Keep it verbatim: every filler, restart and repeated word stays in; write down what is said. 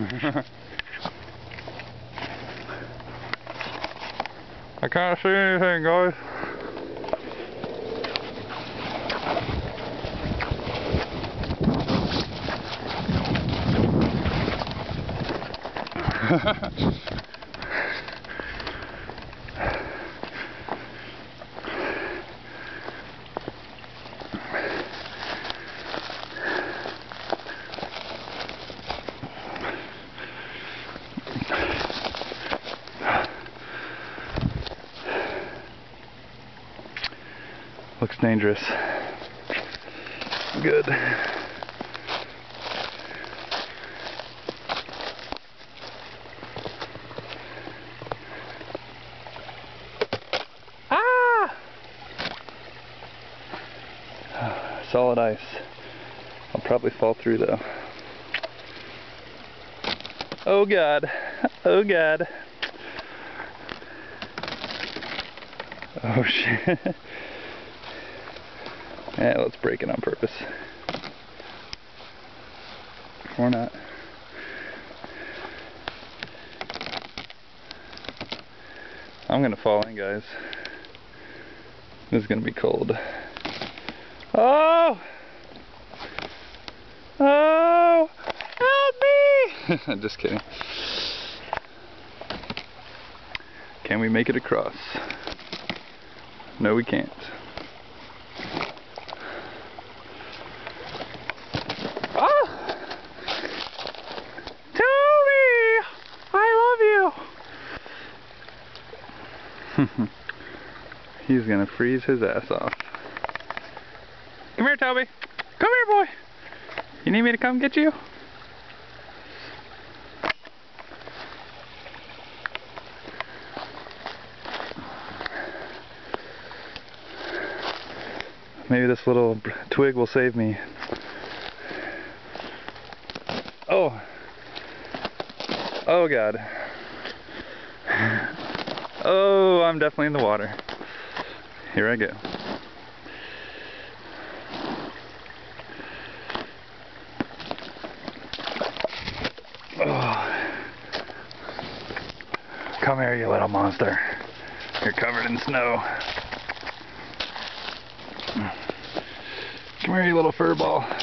I can't see anything, guys. Looks dangerous. Good. Ah! Solid ice. I'll probably fall through though. Oh God. Oh God. Oh shit. Yeah, let's break it on purpose. Or not. I'm gonna fall in, guys. This is gonna be cold. Oh! Oh! Help me! Just kidding. Can we make it across? No, we can't. Ah! Toby! I love you! He's gonna freeze his ass off. Come here, Toby. Come here, boy. You need me to come get you? Maybe this little twig will save me. Oh. Oh God. Oh, I'm definitely in the water. Here I go. Oh. Come here, you little monster. You're covered in snow. Come here, you little fur ball.